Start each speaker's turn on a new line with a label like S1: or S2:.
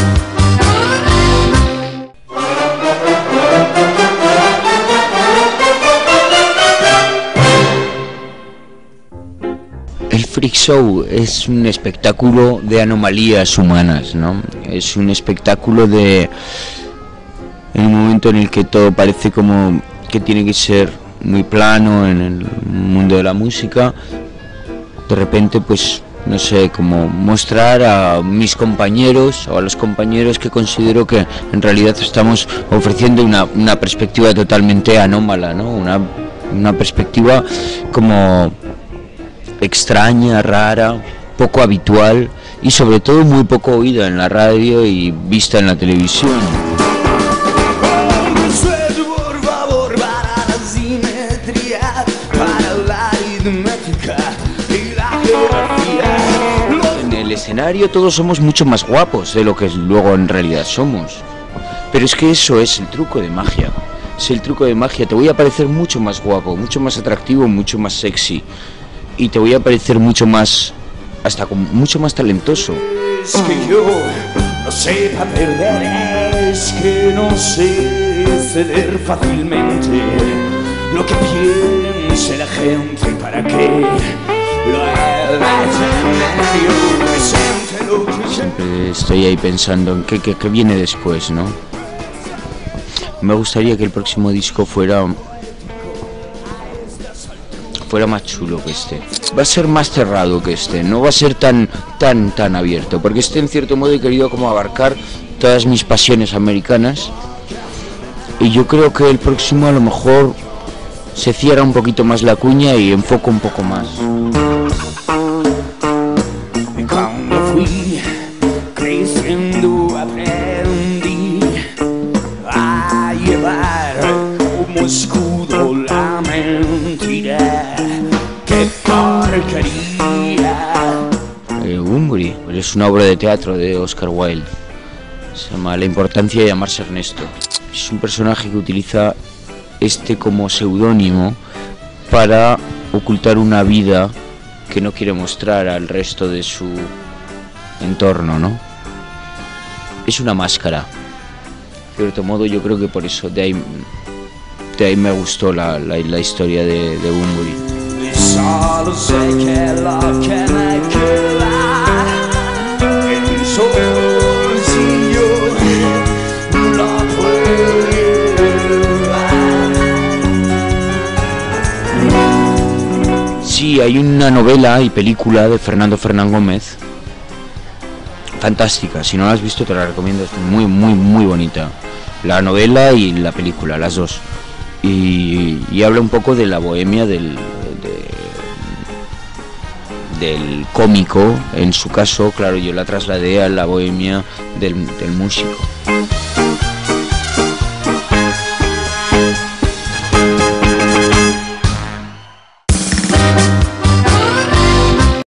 S1: El Freak Show es un espectáculo de anomalías humanas, ¿no? Es un espectáculo en un momento en el que todo parece como que tiene que ser muy plano en el mundo de la música. De repente, pues, no sé, como mostrar a mis compañeros o a los compañeros que considero que en realidad estamos ofreciendo una perspectiva totalmente anómala, ¿no? Una perspectiva como extraña, rara, poco habitual y sobre todo muy poco oída en la radio y vista en la televisión. En el escenario todos somos mucho más guapos de lo que luego en realidad somos, pero es que eso es el truco de magia. Es el truco de magia, te voy a parecer mucho más guapo, mucho más atractivo, mucho más sexy. Y te voy a parecer mucho más, hasta mucho más talentoso.
S2: Es que yo no sepa perder, es que no sé ceder fácilmente lo que piense la gente para que lo haga tener yo presente lo que
S1: siempre estoy ahí pensando en qué viene después, ¿no? Me gustaría que el próximo disco fuera más chulo que este. Va a ser más cerrado que este, no va a ser tan abierto, porque este en cierto modo he querido como abarcar todas mis pasiones americanas y yo creo que el próximo a lo mejor se cierra un poquito más la cuña y enfoca un poco más.
S2: Cuando fui creciendo aprendí a llevar como escudo la mentira. ¡Qué porquería!
S1: Bunbury es una obra de teatro de Oscar Wilde. Se llama La importancia de llamarse Ernesto. Es un personaje que utiliza este como seudónimo para ocultar una vida que no quiere mostrar al resto de su entorno, ¿no? Es una máscara. De cierto modo yo creo que por eso de ahí me gustó la historia de Bunbury.
S2: Solo sé que lo que me queda es un solcillo, no puedo.
S1: Sí, hay una novela y película de Fernando Fernán Gómez fantástica, si no la has visto te la recomiendo, es muy bonita, la novela y la película, las dos, y habla un poco de la bohemia del cómico, en su caso, claro, yo la trasladé a la bohemia del músico.